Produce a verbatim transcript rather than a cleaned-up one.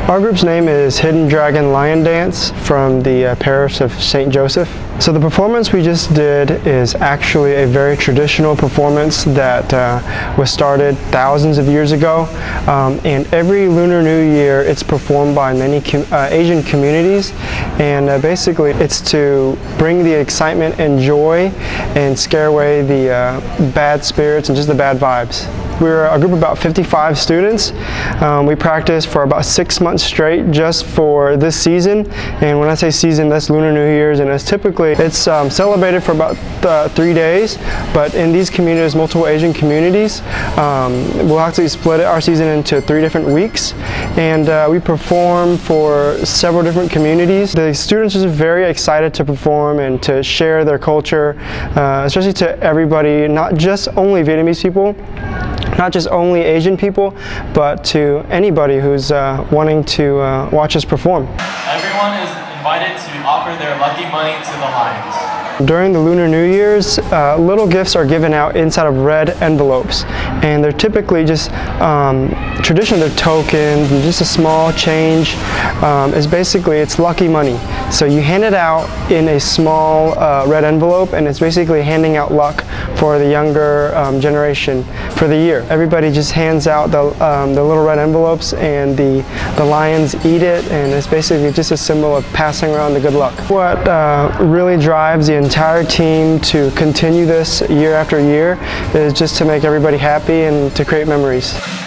Our group's name is Hidden Dragon Lion Dance from the uh, parish of Saint Joseph. So the performance we just did is actually a very traditional performance that uh, was started thousands of years ago, um, and every Lunar New Year it's performed by many com uh, Asian communities, and uh, basically it's to bring the excitement and joy and scare away the uh, bad spirits and just the bad vibes. We're a group of about fifty-five students. Um, we practice for about six months straight just for this season, and when I say season, that's Lunar New Year's, and it's typically it's um, celebrated for about uh, three days. But in these communities, multiple Asian communities, um, we'll actually split our season into three different weeks, and uh, we perform for several different communities. The students are very excited to perform and to share their culture, uh, especially to everybody, not just only Vietnamese people, not just only Asian people, but to anybody who's uh, wanting to uh, watch us perform. Everyone is invited to offer their lucky money to the lions. During the Lunar New Year's, uh, little gifts are given out inside of red envelopes, and they're typically just um, traditionally they're tokens and just a small change. Um, is basically it's lucky money. So you hand it out in a small uh, red envelope, and it's basically handing out luck for the younger um, generation for the year. Everybody just hands out the, um, the little red envelopes, and the, the lions eat it, and it's basically just a symbol of passing around the good luck. What uh, really drives the entire team to continue this year after year is just to make everybody happy and to create memories.